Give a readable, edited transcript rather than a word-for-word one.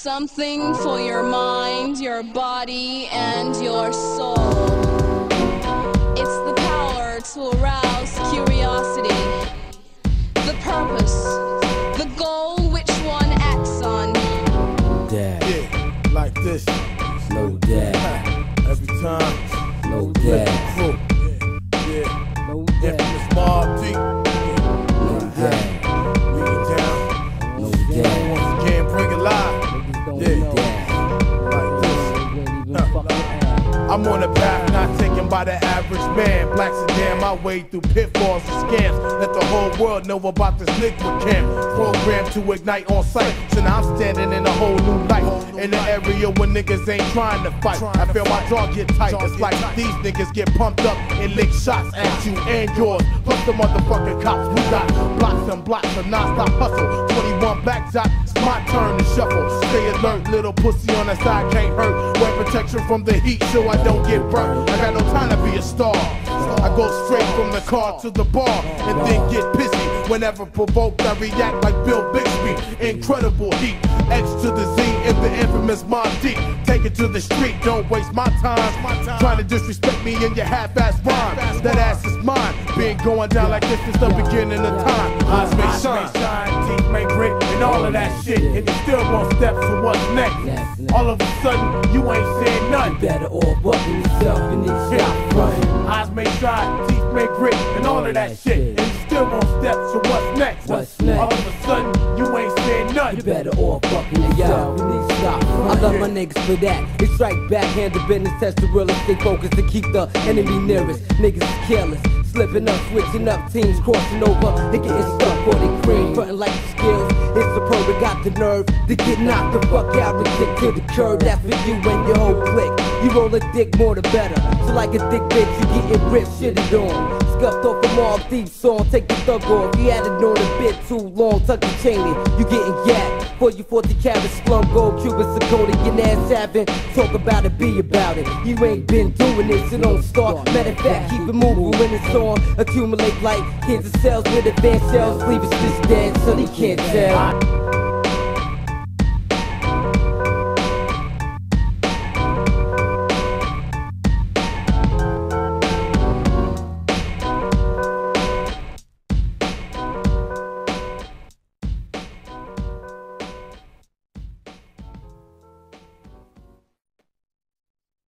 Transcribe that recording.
Something for your mind, your body, and your soul. It's the power to arouse curiosity, the purpose, the goal which one acts on. Dad. Yeah, like this. No dad. Every time. No dad. Yeah. No dad. Infamous Mob Deep. No dad. We get down. No dad. Once again, bring it live. Yeah. Like this. I'm on a path not taken by the average man. Black sedan, my way through pitfalls and scams. Let the whole world know about this liquid camp. Programmed to ignite on sight. So now I'm standing in a whole new light. In the area where niggas ain't trying to fight. I feel my jaw get tight. It's like these niggas get pumped up and lick shots at you and yours. Plus the motherfucking cops. We got blocks and blocks of non-stop hustle. 21 back shot. It's my turn to shuffle. Stay alert, little pussy on the side can't hurt. Wear protection from the heat so I don't get burnt. I got no time to be a star. I go straight from the car to the bar and then get pissy. Whenever provoked, I react like Bill Bixby. Incredible heat. X to the Z in the infamous Mob Deep. Take it to the street, don't waste my time. Trying to disrespect me in your half-ass rhyme. That ass is mine. Been going down like this since the beginning of time. Eyes may shine, teeth may grit, and all of that shit. And you still won't step to what's next. All of a sudden, you ain't saying nothing. Better off bucking yourself in this shop running. Eyes may shine, teeth may grit, and all of that shit. And you still won't step to what's next. What's next? All of a sudden, you ain't saying nothing. You better off bucking yourself in this shop running. I love my niggas for that. They strike back, hand the business, test the real estate focus to keep the enemy nearest. Niggas is careless. Slipping up, switching up, teams crossing over. They getting stuck for they cream, frontin' like the skills. It's the pro that got the nerve to get knocked the fuck out and stick to the curb. That's for you and your whole clique. You roll a dick more the better. So like a thick bitch, you getting ripped, shitted on. Scuffed off a Mob Deep song, take the thug off. You had it on a bit too long, tuck the chain in. You getting yacked. For you 40 carat slum gold, Cuban Sakota, your ass having. Talk about it, be about it. You ain't been doing this, so don't start. Matter of fact, keep it moving when it's on. Accumulate like kids of cells with advanced cells. Leave it just dead, so they can't tell.